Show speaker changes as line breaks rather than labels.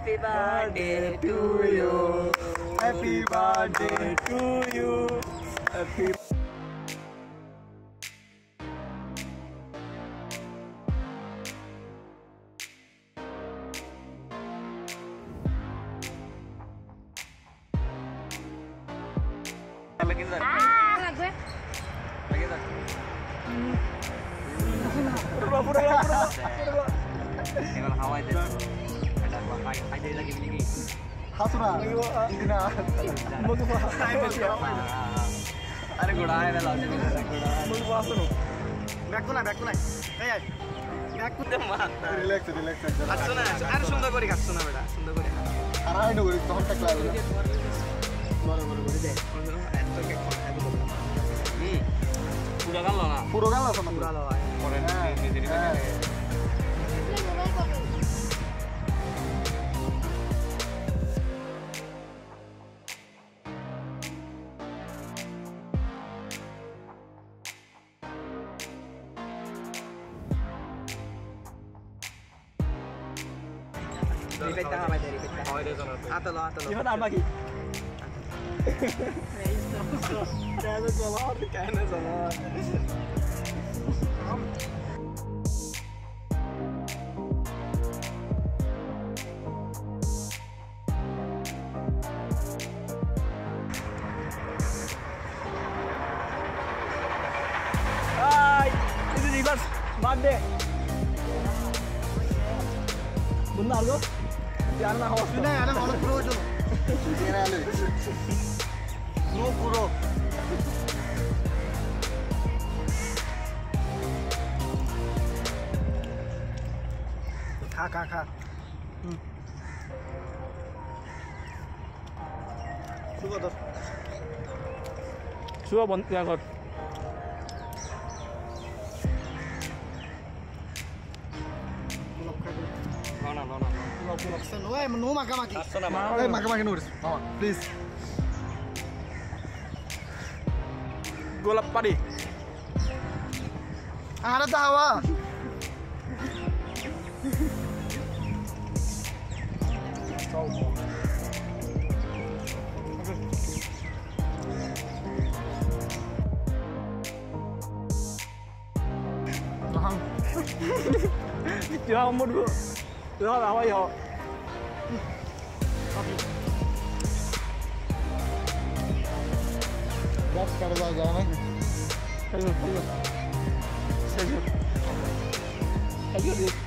Happy birthday to you.
Happy birthday to you. Happy
lagi Zan.
gue.
Lagi Zan.
pura-pura.
Tinggal hawa aja. Ada apa aja lagi begini.
Hasuna. Indina.
अरे घोड़ा है ना last में घोड़ा
मुझे बात सुनो बैक तो ना ए बैक तो
माता
रिलैक्स
अच्छा ना अरे सुंदर करी काटছো ना बेटा सुंदर करी
আড়াই নগরী তখন টাক লাগবে
বড় করে দে এত কে পুরো গাল না
পুরো গাল আছে
পুরো গাল পরে নিজেরই Ripet ka kamay dari ripet. Oh, dito na. Atalo.
Iba na lagi. Kaya salat. Hai, itu di bas. Mande. Benar lo? Jangan lah host. Ini ada host pro itu. Ini ada. No pro. Kha. Suka bon ya kor. No makamaki. Makamaki noodles. Mama, please. Golap padi. Ada tawa. Jangan umur gua. Jangan tawa ya. Bas कर जाना है।